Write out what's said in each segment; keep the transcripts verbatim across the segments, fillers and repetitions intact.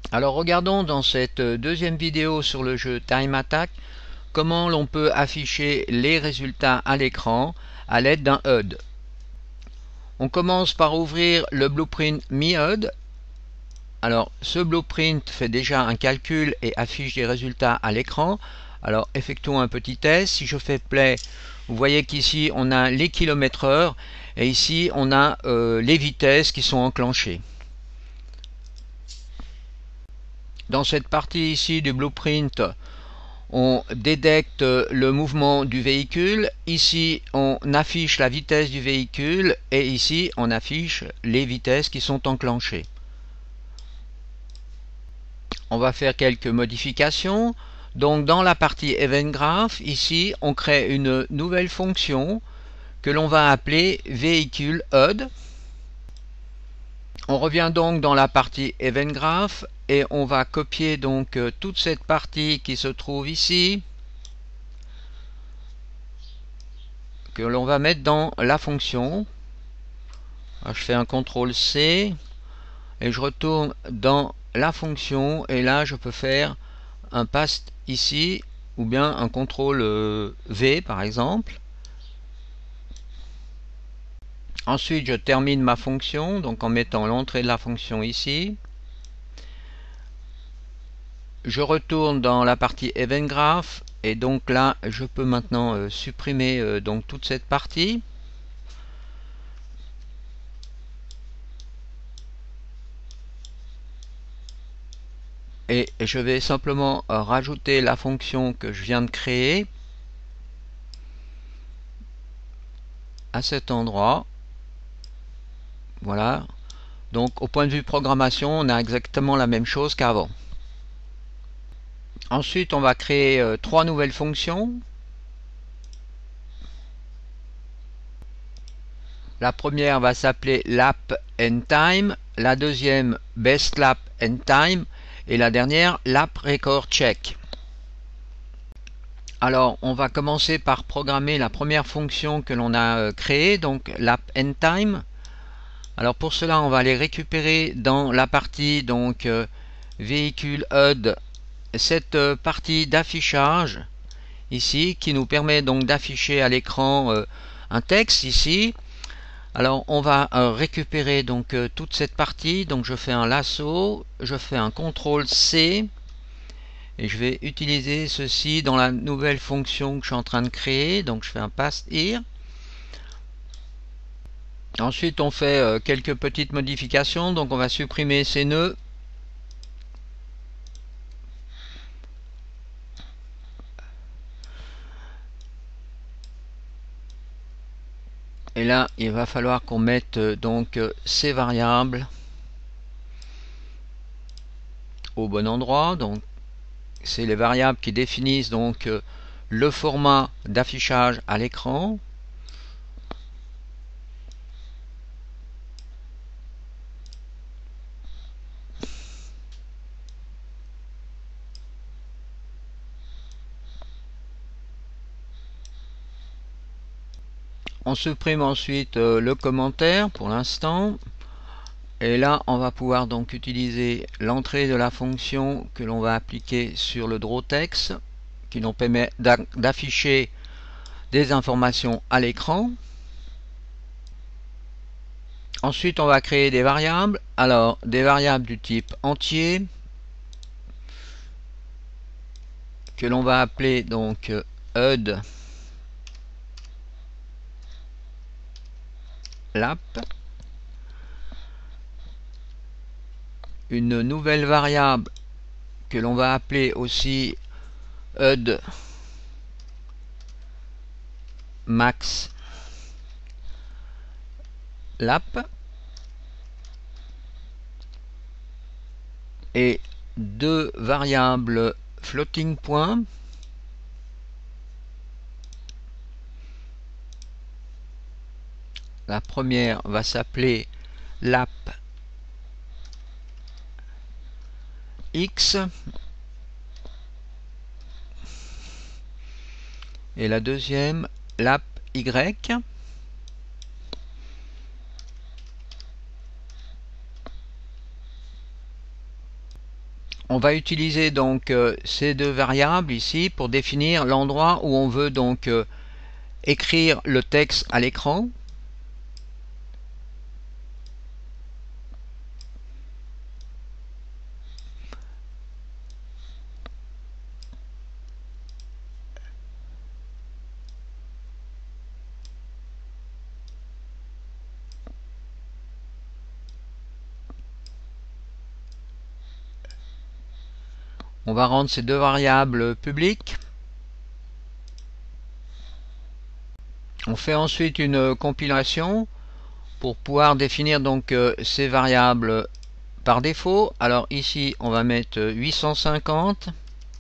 Alors regardons dans cette deuxième vidéo sur le jeu Time Attack comment l'on peut afficher les résultats à l'écran à l'aide d'un H U D. On commence par ouvrir le blueprint Mi H U D. Alors ce blueprint fait déjà un calcul et affiche les résultats à l'écran. Alors effectuons un petit test. Si je fais play, vous voyez qu'ici on a les kilomètres heure et ici on a euh, les vitesses qui sont enclenchées. Dans cette partie ici du blueprint, on détecte le mouvement du véhicule. Ici on affiche la vitesse du véhicule et ici on affiche les vitesses qui sont enclenchées. On va faire quelques modifications. Donc dans la partie Event Graph, ici on crée une nouvelle fonction que l'on va appeler véhicule H U D. On revient donc dans la partie Event Graph et on va copier donc toute cette partie qui se trouve ici, que l'on va mettre dans la fonction. Alors, je fais un contrôle C et je retourne dans la fonction et là je peux faire un paste ici ou bien un contrôle V par exemple. Ensuite je termine ma fonction donc en mettant l'entrée de la fonction ici. Je retourne dans la partie Event Graph et donc là je peux maintenant euh, supprimer euh, donc toute cette partie. Et je vais simplement euh, rajouter la fonction que je viens de créer à cet endroit. Voilà. Donc au point de vue programmation, on a exactement la même chose qu'avant. Ensuite, on va créer euh, trois nouvelles fonctions. La première va s'appeler lap and time, la deuxième best lap and time et la dernière lap record check. Alors on va commencer par programmer la première fonction que l'on a euh, créée, donc lap and time. Alors pour cela on va aller récupérer dans la partie donc euh, véhicule H U D cette euh, partie d'affichage ici qui nous permet donc d'afficher à l'écran euh, un texte ici. Alors on va euh, récupérer donc euh, toute cette partie, donc je fais un lasso, je fais un contrôle C et je vais utiliser ceci dans la nouvelle fonction que je suis en train de créer, donc je fais un paste here. Ensuite on fait euh, quelques petites modifications, donc on va supprimer ces nœuds. Et là il va falloir qu'on mette euh, donc euh, ces variables au bon endroit. Donc c'est les variables qui définissent donc euh, le format d'affichage à l'écran. On supprime ensuite euh, le commentaire pour l'instant. Et là, on va pouvoir donc utiliser l'entrée de la fonction que l'on va appliquer sur le drawText, qui nous permet d'afficher des informations à l'écran. Ensuite, on va créer des variables. Alors, des variables du type entier, que l'on va appeler donc H U D lap. Une nouvelle variable que l'on va appeler aussi H U D max lap et deux variables floating point. La première va s'appeler lap x et la deuxième lap y. On va utiliser donc euh, ces deux variables ici pour définir l'endroit où on veut donc euh, écrire le texte à l'écran. On va rendre ces deux variables publiques. On fait ensuite une compilation pour pouvoir définir donc euh, ces variables par défaut. Alors ici on va mettre huit cent cinquante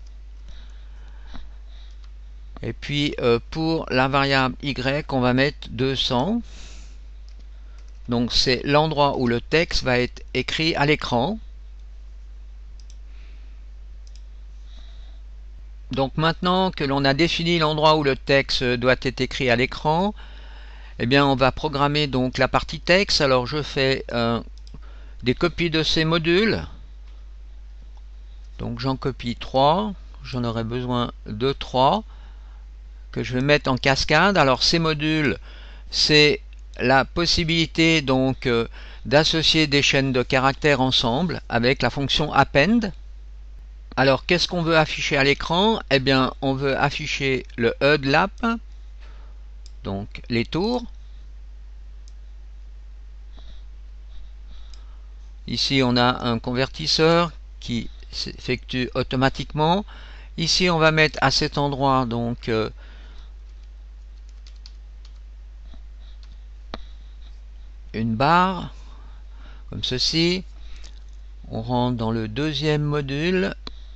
et puis euh, pour la variable y on va mettre deux cents. Donc c'est l'endroit où le texte va être écrit à l'écran. Donc maintenant que l'on a défini l'endroit où le texte doit être écrit à l'écran, eh bien on va programmer donc la partie texte. Alors je fais euh, des copies de ces modules. Donc j'en copie trois, j'en aurai besoin de trois que je vais mettre en cascade. Alors ces modules, c'est la possibilité donc euh, d'associer des chaînes de caractères ensemble avec la fonction append. Alors, qu'est-ce qu'on veut afficher à l'écran? Eh bien, on veut afficher le E de l'app, donc les tours. Ici, on a un convertisseur qui s'effectue automatiquement. Ici, on va mettre à cet endroit donc euh, une barre, comme ceci. On rentre dans le deuxième module.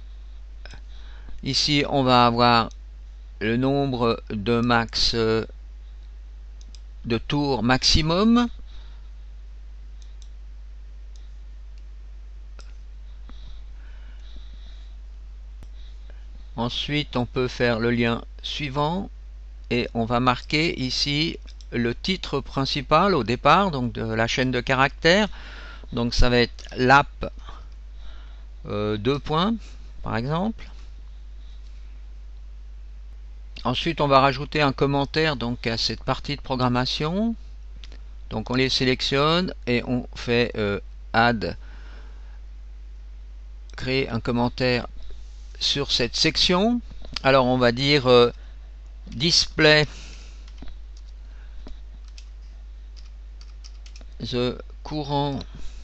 Ici, on va avoir le nombre de max euh, de tours maximum. Ensuite, on peut faire le lien suivant et on va marquer ici le titre principal au départ, donc de la chaîne de caractères. Donc ça va être l'app euh, deux points, par exemple. Ensuite, on va rajouter un commentaire donc à cette partie de programmation. Donc on les sélectionne et on fait euh, add, créer un commentaire sur cette section. Alors on va dire euh, display the courant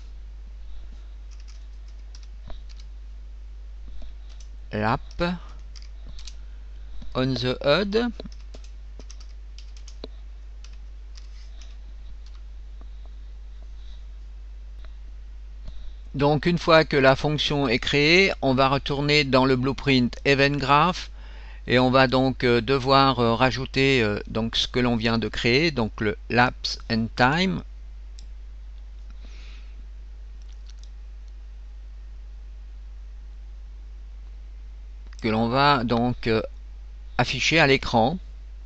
l'app on the H U D. Donc une fois que la fonction est créée, on va retourner dans le blueprint event graph et on va donc euh, devoir euh, rajouter euh, donc ce que l'on vient de créer, donc le lapse and time. Que l'on va donc euh, afficher à l'écran.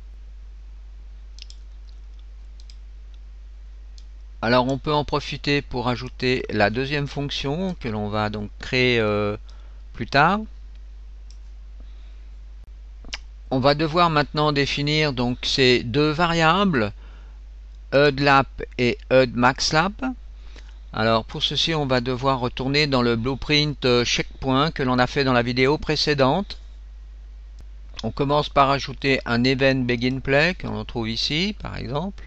Alors on peut en profiter pour ajouter la deuxième fonction que l'on va donc créer euh, plus tard. On va devoir maintenant définir donc ces deux variables, E D lap et E D max lap. Alors pour ceci, on va devoir retourner dans le blueprint euh, checkpoint que l'on a fait dans la vidéo précédente. On commence par ajouter un event begin play que l'on trouve ici par exemple.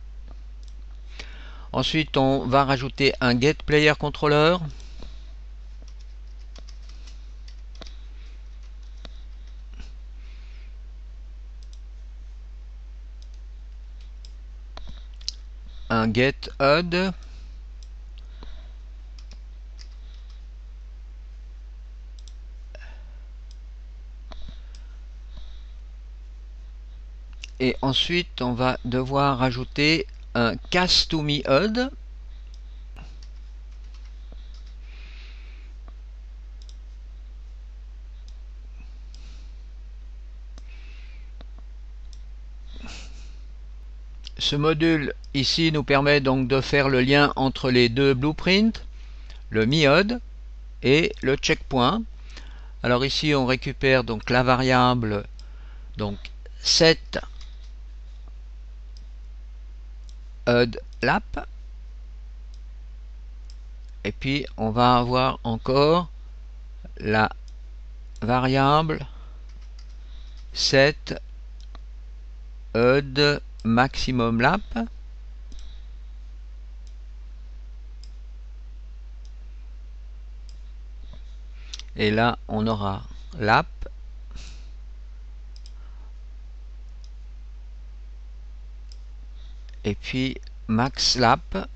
Ensuite, on va rajouter un get player controller. Un get H U D. Et ensuite, on va devoir rajouter un cast to me H U D. Ce module ici nous permet donc de faire le lien entre les deux blueprints, le me H U D et le checkpoint. Alors ici on récupère donc la variable donc set add lap, et puis on va avoir encore la variable set add maximum lap, et là on aura lap et puis max lap.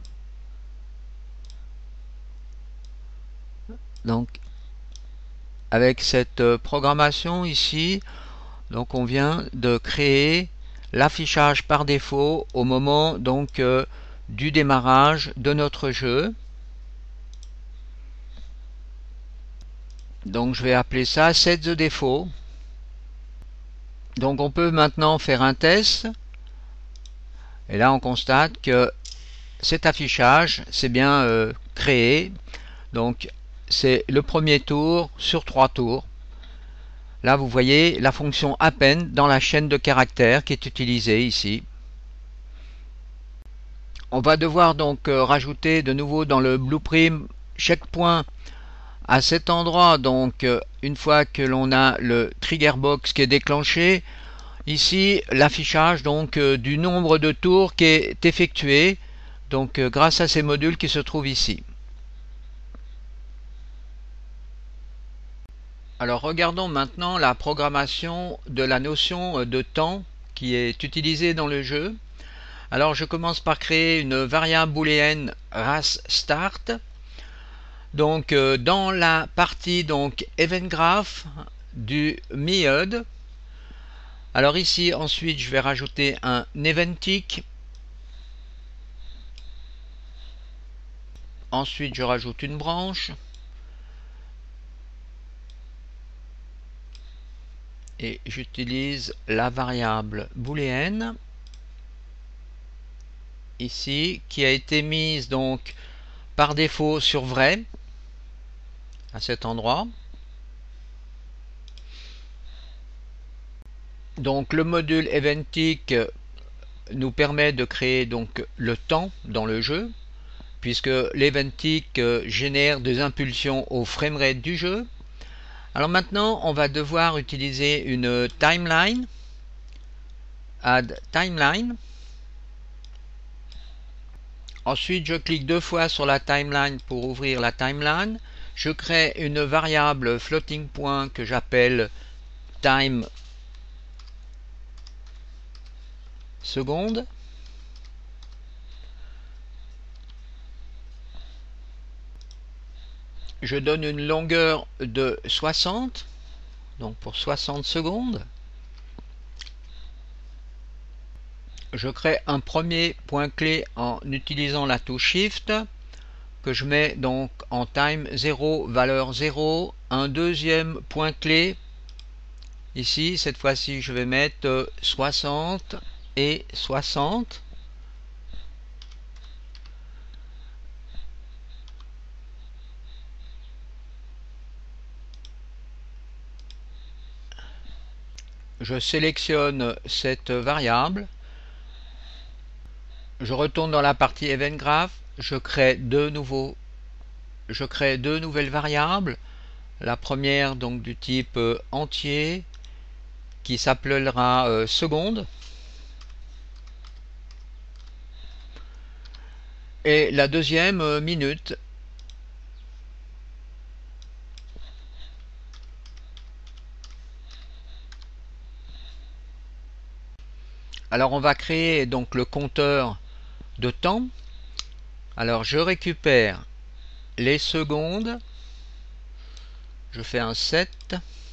Donc avec cette programmation ici, donc on vient de créer l'affichage par défaut au moment donc euh, du démarrage de notre jeu. Donc je vais appeler ça set the default. Donc on peut maintenant faire un test, et là on constate que cet affichage c'est bien euh, créé. Donc c'est le premier tour sur trois tours. Là vous voyez la fonction append dans la chaîne de caractères qui est utilisée ici. On va devoir donc euh, rajouter de nouveau dans le blueprint checkpoint à cet endroit. Donc euh, une fois que l'on a le trigger box qui est déclenché, ici l'affichage donc euh, du nombre de tours qui est effectué, donc euh, grâce à ces modules qui se trouvent ici. Alors regardons maintenant la programmation de la notion de temps qui est utilisée dans le jeu. Alors je commence par créer une variable booléenne race start. Donc euh, dans la partie donc event graph du method. Alors ici ensuite je vais rajouter un event tick. Ensuite je rajoute une branche. Et j'utilise la variable booléenne ici qui a été mise donc par défaut sur vrai à cet endroit. Donc le module eventic nous permet de créer donc le temps dans le jeu, puisque l'eventic génère des impulsions au framerate du jeu. Alors maintenant on va devoir utiliser une timeline, add timeline. Ensuite je clique deux fois sur la timeline pour ouvrir la timeline. Je crée une variable floating point que j'appelle time seconde. Je donne une longueur de soixante, donc pour soixante secondes. Je crée un premier point clé en utilisant la touche Shift, que je mets donc en time zéro, valeur zéro. Un deuxième point clé, ici, cette fois-ci, je vais mettre soixante et soixante. Je sélectionne cette variable. Je retourne dans la partie Event Graph. Je crée deux nouveaux, je crée deux nouvelles variables. La première donc du type euh, entier qui s'appellera euh, seconde. Et la deuxième euh, minute. Alors on va créer donc le compteur de temps. Alors je récupère les secondes, je fais un set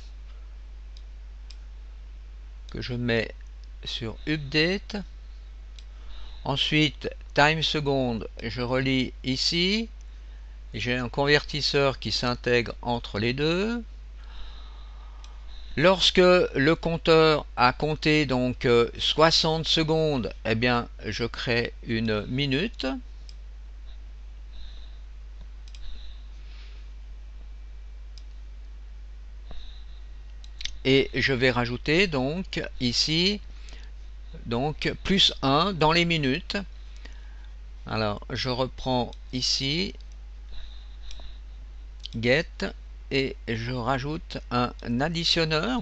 que je mets sur update. Ensuite time seconde, je relis ici. J'ai un convertisseur qui s'intègre entre les deux. Lorsque le compteur a compté donc soixante secondes, eh bien je crée une minute. et je vais rajouter donc ici donc plus un dans les minutes. Alors je reprends ici get et je rajoute un additionneur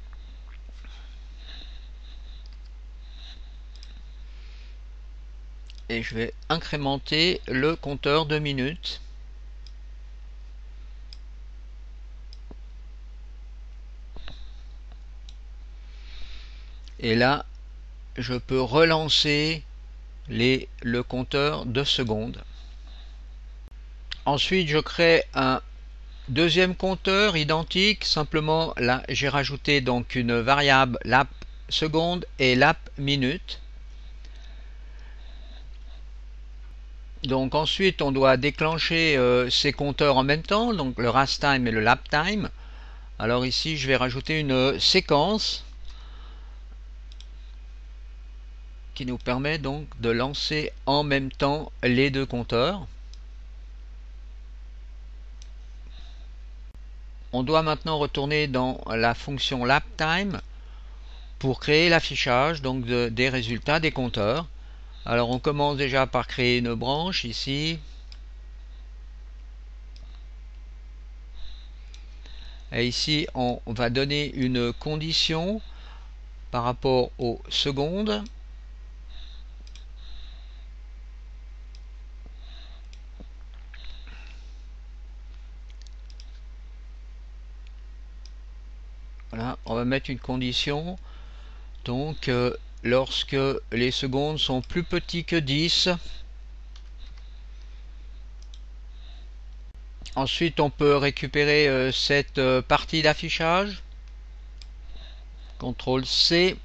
et je vais incrémenter le compteur de minutes. Et là, je peux relancer les, le compteur de secondes. Ensuite, je crée un deuxième compteur identique. Simplement, là, j'ai rajouté donc une variable lap seconde et lap minute. Donc ensuite, on doit déclencher euh, ces compteurs en même temps, donc le rast time et le lap time. Alors ici, je vais rajouter une séquence qui nous permet donc de lancer en même temps les deux compteurs. On doit maintenant retourner dans la fonction laptime pour créer l'affichage donc de, des résultats des compteurs. Alors on commence déjà par créer une branche ici. Et ici on va donner une condition par rapport aux secondes. Voilà, on va mettre une condition. Donc euh, lorsque les secondes sont plus petits que dix. Ensuite on peut récupérer euh, cette euh, partie d'affichage. contrôle C.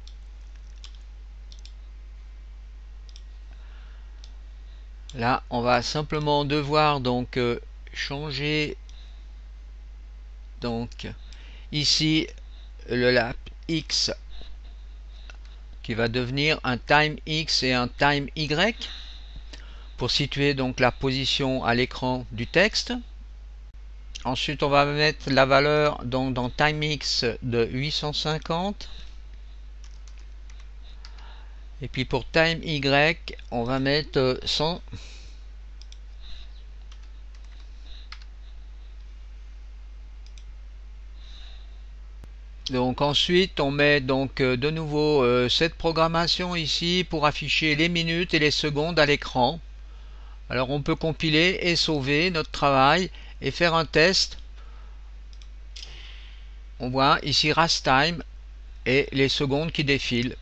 Là on va simplement devoir donc euh, changer donc ici le lap X qui va devenir un time X et un time Y pour situer donc la position à l'écran du texte. Ensuite on va mettre la valeur donc dans time X de huit cent cinquante et puis pour time Y on va mettre cent. Donc ensuite on met donc de nouveau euh, cette programmation ici pour afficher les minutes et les secondes à l'écran. Alors on peut compiler et sauver notre travail et faire un test. On voit ici rast time et les secondes qui défilent.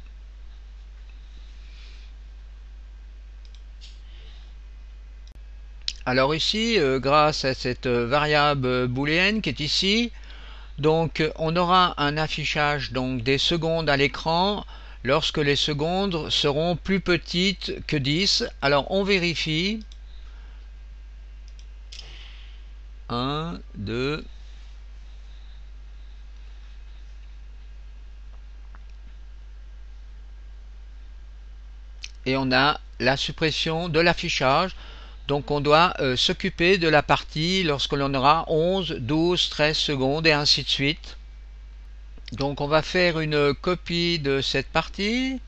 Alors ici, euh, grâce à cette variable booléenne qui est ici, donc on aura un affichage donc des secondes à l'écran lorsque les secondes seront plus petites que dix. Alors on vérifie. un, deux. Et on a la suppression de l'affichage. Donc on doit euh, s'occuper de la partie lorsque l'on aura onze, douze, treize secondes et ainsi de suite. Donc on va faire une copie de cette partie.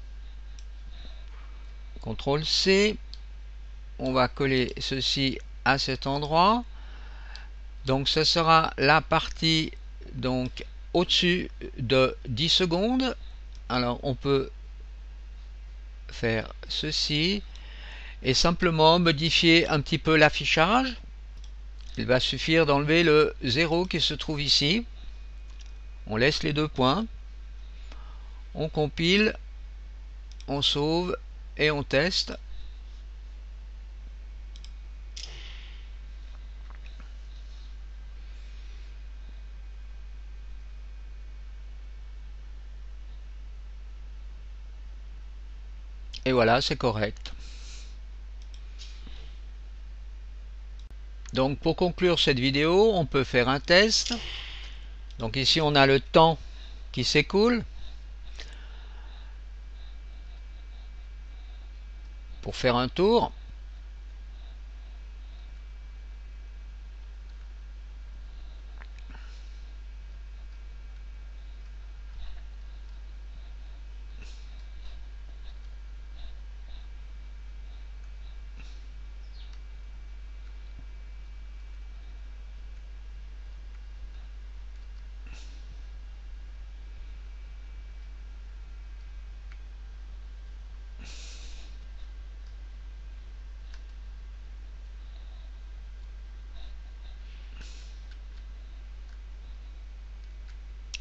contrôle C. On va coller ceci à cet endroit. Donc ce sera la partie donc au-dessus de dix secondes. Alors on peut faire ceci et simplement modifier un petit peu l'affichage. Il va suffire d'enlever le zéro qui se trouve ici. On laisse les deux points. On compile, on sauve et on teste. Et voilà, c'est correct. Donc pour conclure cette vidéo, on peut faire un test. Donc ici on a le temps qui s'écoule. Pour faire un tour.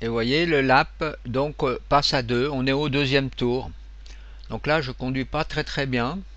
Et vous voyez, le lap donc passe à deux. On est au deuxième tour. Donc là, je conduis pas très très bien.